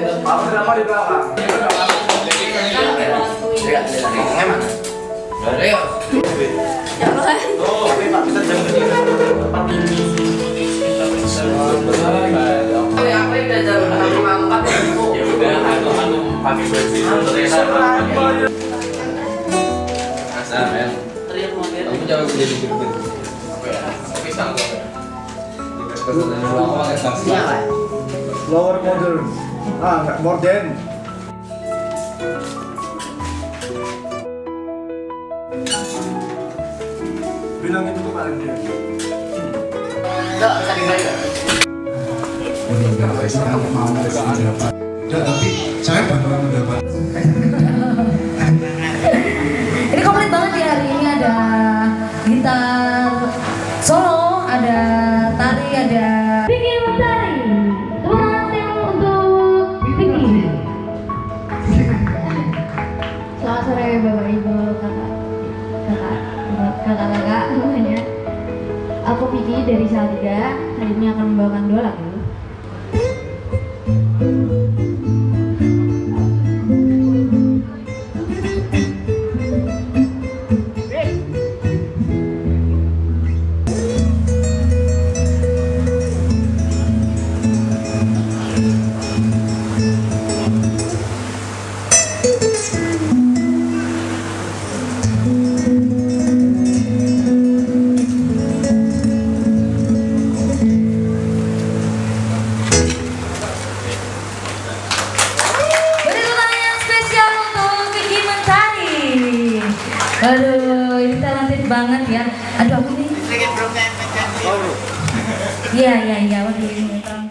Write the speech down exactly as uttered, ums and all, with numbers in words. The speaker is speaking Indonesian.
Kamu drama di belakang. Emang? Ada ya? Jangan. Oh, tapi Pak kita jam ketiga. Oh ya, aku udah jam empat ribu. Ya udah, aku aku pakai baju ternyata. Asal men. Teriak model. Kamu jangan jadi gitu. Apa ya? Aku pisang kok. Iya, Pak. Lower modern. Ah, nggak modern. Bilang itu ke Pak Andrea. Enggak, bisa dibayar. Ya, tapi saya bakal mendapat. Ini komplit banget ya, hari ini ada gitar solo, ada tari, ada Vicky Mentari. Terima kasih untuk Vicky. Selamat sore Bapak Ibu, kakak, kakak, kakak-kakak semuanya. Aku Vicky dari Salatiga. Hari ini akan membawakan dua lagu. Aduh, ini talented banget ya. Aduh, aku nih. Iya, iya, iya. Waduh, ini terang.